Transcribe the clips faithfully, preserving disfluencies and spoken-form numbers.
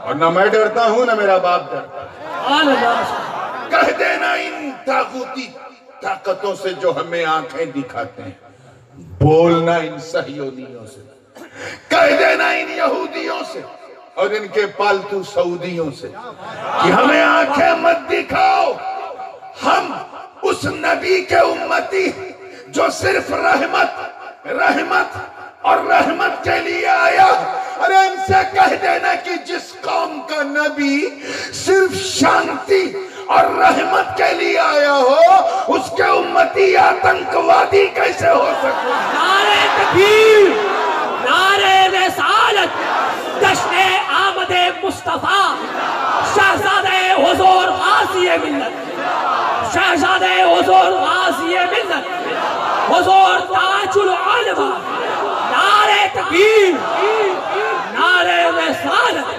और ना मैं डरता हूं ना मेरा बाप डरता है। कह देना इन ताकूती ताकतों से जो हमें आंखें दिखाते हैं, बोलना इन सहयोनियों से, कह देना इन यहूदियों से और इनके पालतू सऊदियों से कि हमें आंखें मत दिखाओ, हम उस नबी के उम्मती जो सिर्फ रहमत रहमत और रहमत के लिए आया। अरे इनसे कह देना कि जिस कौम का नबी सिर्फ शांति और रहमत के लिए आया हो, उसके उम्मती आतंकवादी कैसे हो सकते? नारे तकबीर, नारे रिसालत, जश्ने आमदे मुस्तफा, शहजादे हुजूर गाज़ी मिल्लत, शहजादे हुजूर गाज़ी मिल्लत, हुजूर ताजुल उलमा। नारे तकबीर, नारे रिसालत।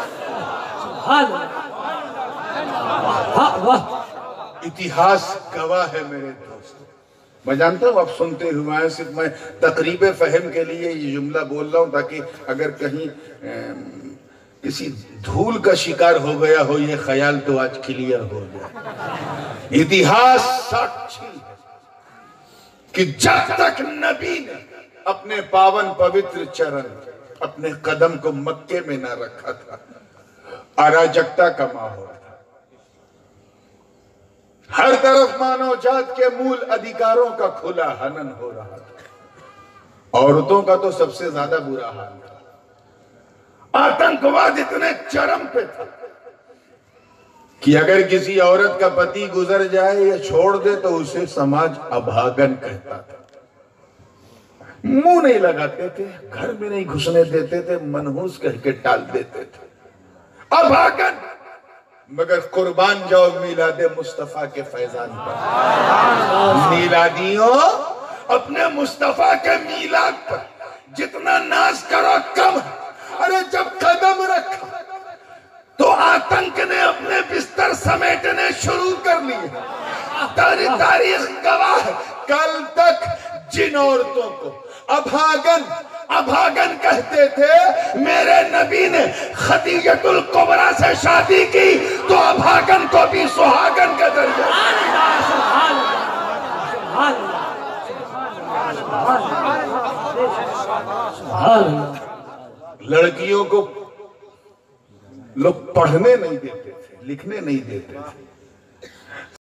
इतिहास गवाह है मेरे दोस्तों। मैं जानता हूँ आप सुनते हुए हैं, सिर्फ मैं तकरीब फहम के लिए ये जुमला बोल रहा हूँ ताकि अगर कहीं किसी धूल का शिकार हो गया हो ये ख्याल तो आज क्लियर हो गया। इतिहास साक्षी है कि जब तक नबी ने अपने पावन पवित्र चरण, अपने कदम को मक्के में ना रखा था, अराजकता का माहौल था। हर तरफ मानव जात के मूल अधिकारों का खुला हनन हो रहा था। औरतों का तो सबसे ज्यादा बुरा हाल था। आतंकवाद इतने चरम पे था कि अगर किसी औरत का पति गुजर जाए या छोड़ दे तो उसे समाज अभागन कहता था। मुंह नहीं लगाते थे, घर में नहीं घुसने देते थे, मनहूस कह के टाल देते थे, अभागन। मगर कुर्बान जाओ मिलादे मुस्तफा के फैजान पर। मिलादियों, अपने मुस्तफा के मिलाद पर जितना नाज करो कम। अरे जब कदम रखा तो आतंक ने अपने बिस्तर समेटने शुरू कर लिए। तारी तारीख गवाह, कल तक जिन औरतों को अभागन अभागन कहते थे, मेरे नबी ने खदीजतुल कुबरा से शादी की तो अभागन को भी सुहागन का दर्जा। लड़कियों को लोग पढ़ने नहीं देते थे, लिखने नहीं देते थे।